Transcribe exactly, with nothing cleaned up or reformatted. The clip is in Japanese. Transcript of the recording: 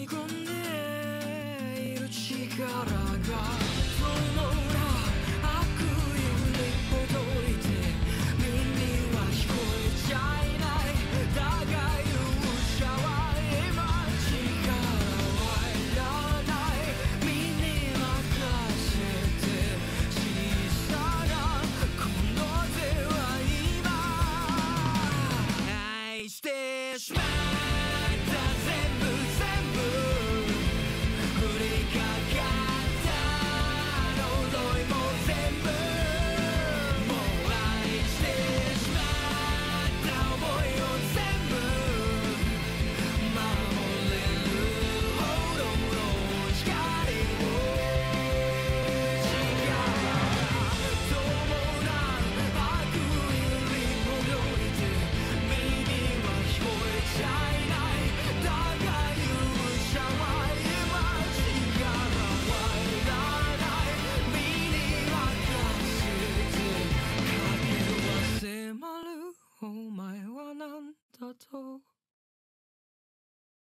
込んでいる力がその裏悪意にほどいて耳は聞こえちゃいないだが勇者は今力はいらない身に任せて小さなこの手は今愛してしまった全部全部降りかかった呪いも全部もう愛してしまった想いを全部守れるほどの光を力が伴う悪意にほどいて耳は聞こえちゃいないだが勇者は今力はいらない身に任せて影は迫るお前は何だと